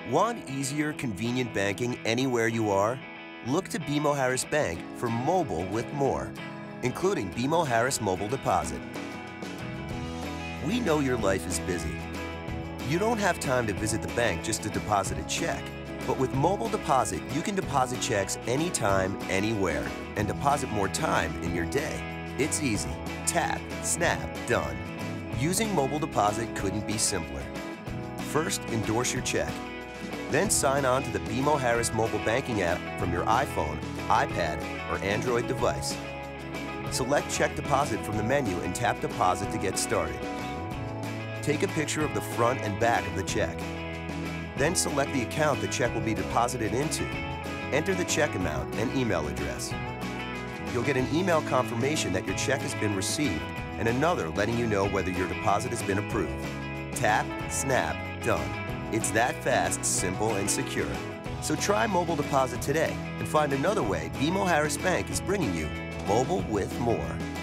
Want easier, convenient banking anywhere you are? Look to BMO Harris Bank for mobile with more, including BMO Harris Mobile Deposit. We know your life is busy. You don't have time to visit the bank just to deposit a check. But with Mobile Deposit, you can deposit checks anytime, anywhere, and deposit more time in your day. It's easy. Tap, snap, done. Using Mobile Deposit couldn't be simpler. First, endorse your check. Then sign on to the BMO Harris mobile banking app from your iPhone, iPad, or Android device. Select Check Deposit from the menu and tap Deposit to get started. Take a picture of the front and back of the check. Then select the account the check will be deposited into. Enter the check amount and email address. You'll get an email confirmation that your check has been received and another letting you know whether your deposit has been approved. Tap, snap, done. It's that fast, simple, and secure. So try Mobile Deposit today and find another way BMO Harris Bank is bringing you mobile with more.